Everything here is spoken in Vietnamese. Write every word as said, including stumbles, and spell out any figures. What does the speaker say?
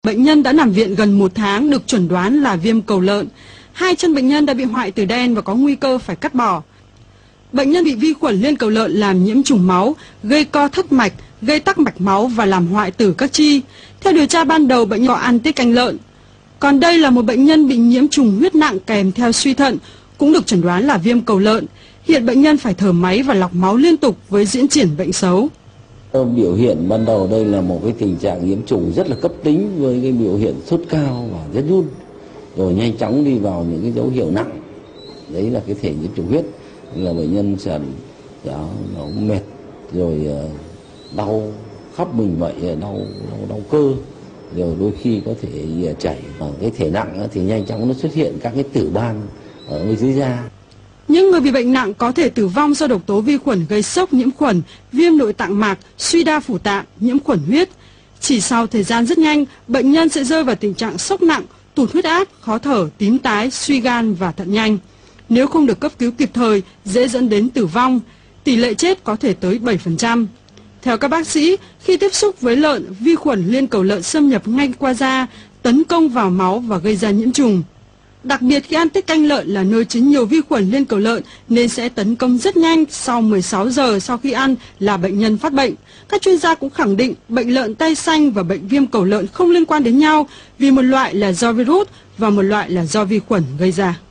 Bệnh nhân đã nằm viện gần một tháng được chẩn đoán là viêm cầu lợn. Hai chân bệnh nhân đã bị hoại tử đen và có nguy cơ phải cắt bỏ. Bệnh nhân bị vi khuẩn liên cầu lợn làm nhiễm trùng máu, gây co thất mạch, gây tắc mạch máu và làm hoại tử các chi. Theo điều tra ban đầu, bệnh nhân có ăn tiết canh lợn. Còn đây là một bệnh nhân bị nhiễm trùng huyết nặng kèm theo suy thận, cũng được chẩn đoán là viêm cầu lợn. Hiện bệnh nhân phải thở máy và lọc máu liên tục với diễn triển bệnh xấu. Biểu hiện ban đầu đây là một cái tình trạng nhiễm trùng rất là cấp tính với cái biểu hiện sốt cao và rất run, rồi nhanh chóng đi vào những cái dấu hiệu nặng. Đấy là cái thể nhiễm trùng huyết, là bệnh nhân sẽ đó, nó mệt, rồi đau khắp mình vậy, đau, đau đau cơ, rồi đôi khi có thể chảy. Ở cái thể nặng thì nhanh chóng nó xuất hiện các cái tử ban ở dưới da. Những người bị bệnh nặng có thể tử vong do độc tố vi khuẩn gây sốc nhiễm khuẩn, viêm nội tạng mạc, suy đa phủ tạng, nhiễm khuẩn huyết. Chỉ sau thời gian rất nhanh, bệnh nhân sẽ rơi vào tình trạng sốc nặng, tụt huyết áp, khó thở, tím tái, suy gan và thận nhanh. Nếu không được cấp cứu kịp thời, dễ dẫn đến tử vong. Tỷ lệ chết có thể tới bảy phần trăm. Theo các bác sĩ, khi tiếp xúc với lợn, vi khuẩn liên cầu lợn xâm nhập ngay qua da, tấn công vào máu và gây ra nhiễm trùng. Đặc biệt khi ăn tiết canh lợn là nơi chứa nhiều vi khuẩn liên cầu lợn nên sẽ tấn công rất nhanh, sau mười sáu giờ sau khi ăn là bệnh nhân phát bệnh. Các chuyên gia cũng khẳng định bệnh lợn tay xanh và bệnh viêm cầu lợn không liên quan đến nhau vì một loại là do virus và một loại là do vi khuẩn gây ra.